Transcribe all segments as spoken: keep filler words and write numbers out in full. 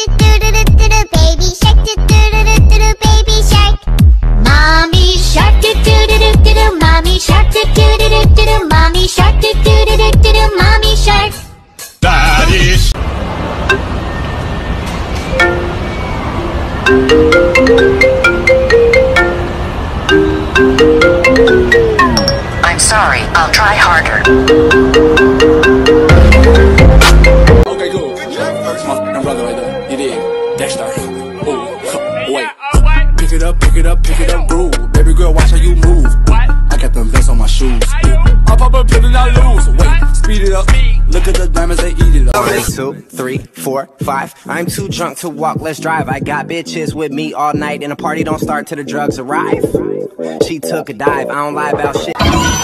do do do do do do, baby shark do do do do do do, baby shark. Mommy shark do do do do do do, mommy shark do do do do do do, mommy shark do do do do do do, mommy shark. Daddy. I'm sorry, I'll try harder. Okay, cool. That's my brother right there. You did. Dexter. Oh, wait. Pick it up, pick it up, pick it up, bro. Baby girl, watch how you move. I got them vests on my shoes. I'll pop up, put it out loose. Wait, speed it up. Look at the diamonds, they eat it up. One, two, three, four, five. I'm too drunk to walk, let's drive. I got bitches with me all night, and the party don't start till the drugs arrive. She took a dive, I don't lie about shit.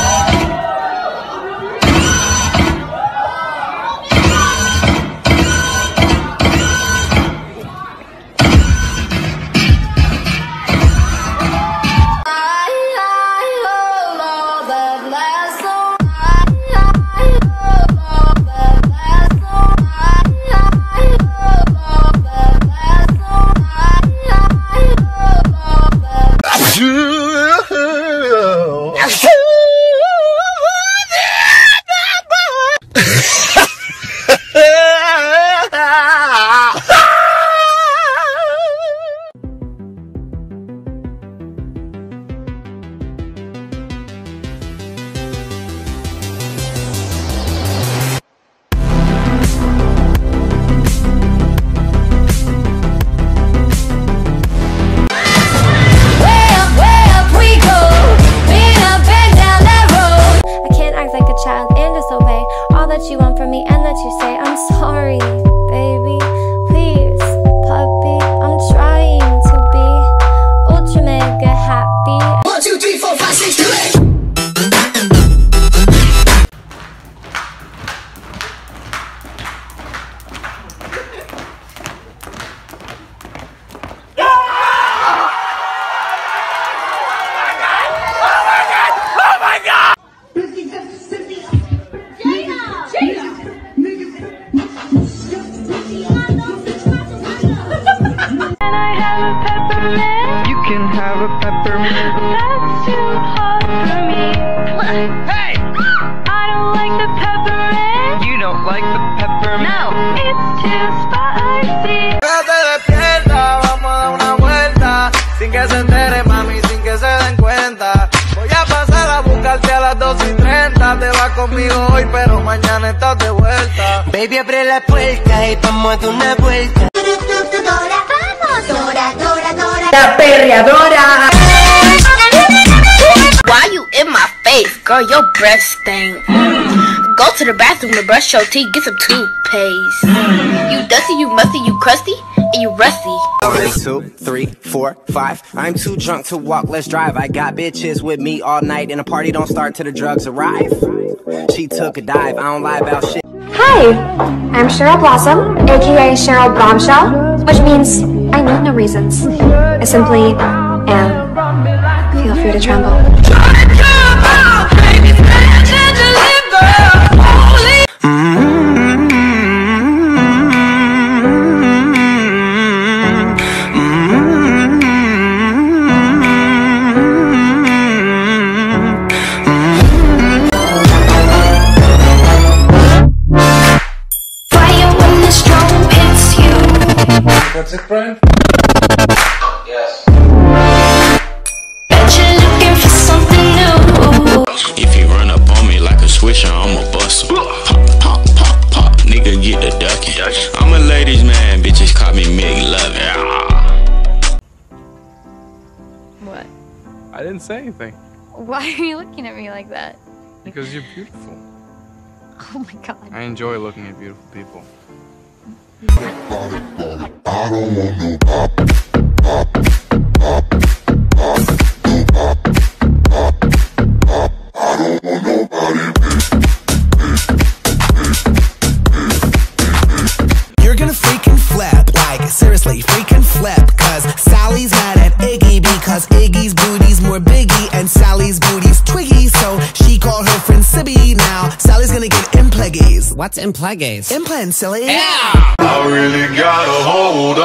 You want from me and that you say I'm sorry, baby, please, puppy, I'm trying to be ultra mega happy. One, two, three, four, five, six, do it! Have a peppermint. That's too hot for me. Hey! I don't like the peppermint. You don't like the peppermint? No, it's too spicy. No te despierta, vamos a dar una vuelta. Sin que se entere, mami, sin que se den cuenta. Voy a pasar a buscarte a las dos y treinta. Te vas conmigo hoy, pero mañana estás de vuelta. Baby, abre la puerta y vamos a dar una vuelta. Dora, vamos, Dora, Dora, Dora. La perreadora. Why you in my face? Girl, your breath stink. Go to the bathroom to brush your teeth, get some toothpaste. You dusty, you musty, you crusty, and you rusty. One, two, three, four, five. I'm too drunk to walk, let's drive. I got bitches with me all night, and the party don't start till the drugs arrive. She took a dive, I don't lie about shit. Hi, I'm Cheryl Blossom, aka Cheryl Bombshell, which means I need no reasons. I simply am. Feel free to tremble. That's it, Brian? Yes. Bet you're looking for something new. If you run up on me like a swisher, I'ma bust him. Pop, pop, pop, pop, nigga get the ducking. I'm a ladies man, bitches call me Mig Lovin'. What? I didn't say anything. Why are you looking at me like that? Because you're beautiful. Oh my god. I enjoy looking at beautiful people. I don't want no pop, pop, pop, pop, pop, pop. I don't want nobody. You're gonna freaking flip, like seriously, freaking flip. Cause Sally's mad at Iggy because Iggy's booty's more biggie and Sally's booty's twiggy. So she called her friend Sibby. Now Sally's gonna get impleggies. What's impleggies? Implants, silly. Yeah! I really got a hold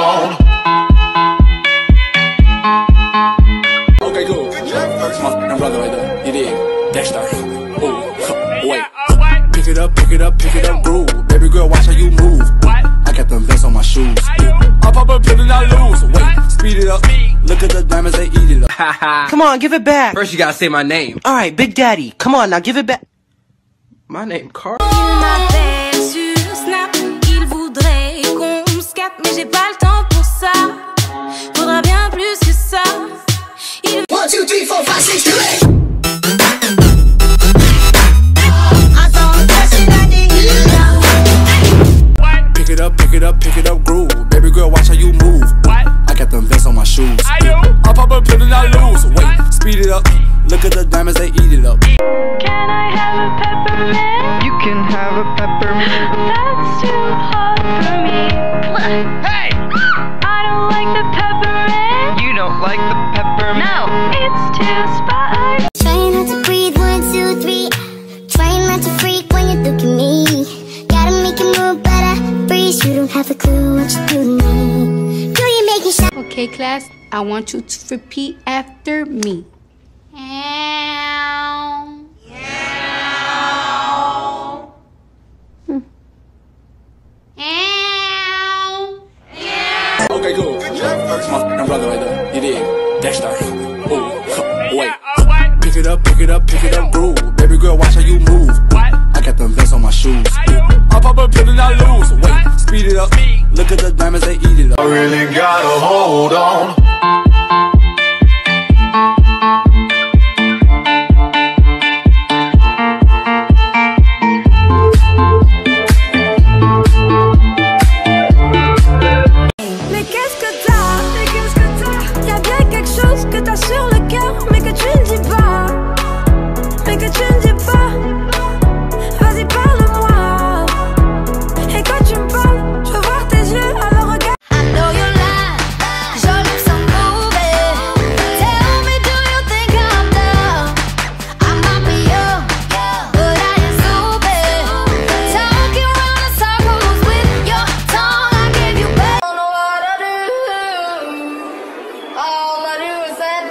speed it up. Look at the diamonds, they eat it up. Come on, give it back. First you gotta say my name. Alright, Big Daddy. Come on, now give it back. My name, Carl. Il m'appelle sur Snap, il voudrait qu'on se capte, mais j'ai pas le temps pour ça. Faudra bien plus que ça. Il... one, two, three, four, five, six, seven, eight. Pick it up, pick it up, pick it up, groove. Baby girl, watch how you move. What? I got them vests on my shoes. I do. I pop up, put it, I lose. Wait, speed it up. Look at the diamonds, they eat it up. Can I have a peppermint? You can have a peppermint. That's too hot for me. Hey! I don't like the peppermint. You don't like the peppermint? No, it's too spicy. Trying not to breathe, one, two, three. Trying not to freak when you look at me. Gotta make it move, but I freeze. You don't have a clue what you do to me. Girl, you make me shine. Okay, class, I want you to repeat after me. Okay, cool. That's my f***ing brother right there. You dig? Dexter. Oh, wait. Pick it up, pick it up, pick it up, groove. Baby girl, watch how you move. What? I got them vests on my shoes. I do. I pop up, put it, I lose. Wait, speed it up. Look at the diamonds, they eat it up. I really gotta hold on. Sur le cœur, mais que tu ne dis pas, mais que tu ne dis pas. Vas-y, parle-moi. Et quand tu me parles, je veux voir tes yeux, alors regarde. I know you lie, your lips are moving. Tell me, do you think I'm dumb? I might be young, but I ain't stupid. Talking round in circles with your tongue, I give you back. I don't know what I do. All I do is say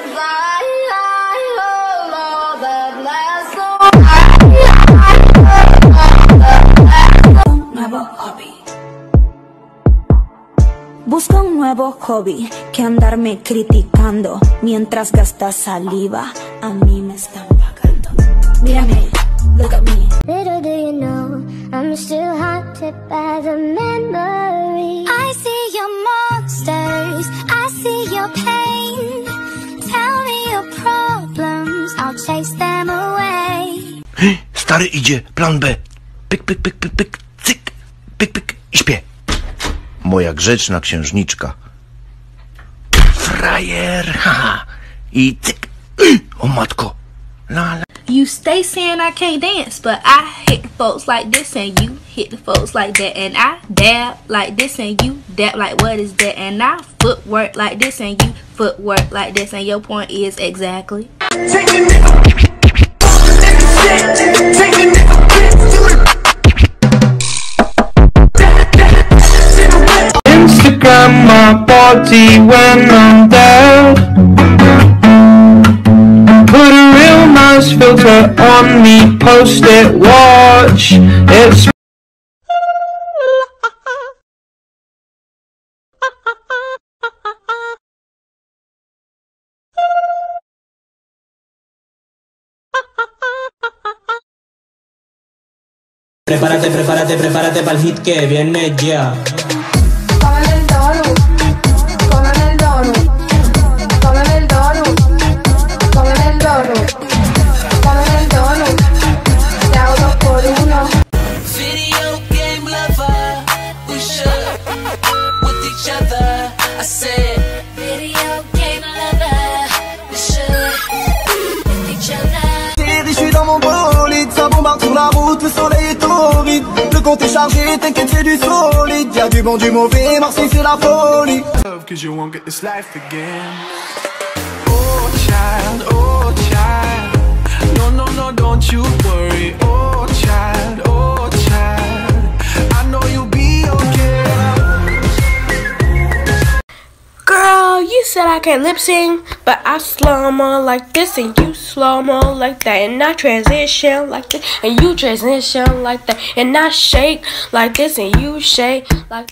busco un nuevo hobby que andarme criticando mientras gastas saliva. A mí me están pagando. Mírame, look at me. Little do you know, I'm still haunted by the memory. I see your monsters, I see your pain. Tell me your problems, I'll chase them away. Stary idzie, plan B. Pyk, pyk, pyk, pyk, pyk, cyk. Pyk, pyk i śpię. Moja grzeczna księżniczka. Frajer, haha. I cyk. O matko. La, la. You stay saying I can't dance, but I hit the folks like this and you hit the folks like that, and I dab like this and you dab like what is that, and I footwork like this and you footwork like this, and your point is exactly. Instagram my body when I'm dead. Put a real nice filter on me, post it, watch. It's Prepárate, prepárate, prepárate para el hit que viene ya. Cómeme el donut, cómeme el donut, cómeme el donut, cómeme el donut, cómeme el donut, te hago dos por uno. Video game lover, we should with each other. I said, video game lover, we should with each other. Je suis dans mon bolide, ça bombarde sur la route, le soleil est torride. Le compte est chargé, t'inquiète c'est du solide. Y'a du bon, du mauvais, Marseille c'est la folie. Cause you won't get this life again. Oh child, oh child. No, no, no, don't you worry. Oh child, oh child. I know you'll be okay. Girl, you said I can't lip sync, but I slow-mo like this and you slow-mo like that, and I transition like this and you transition like that, and I shake like this and you shake like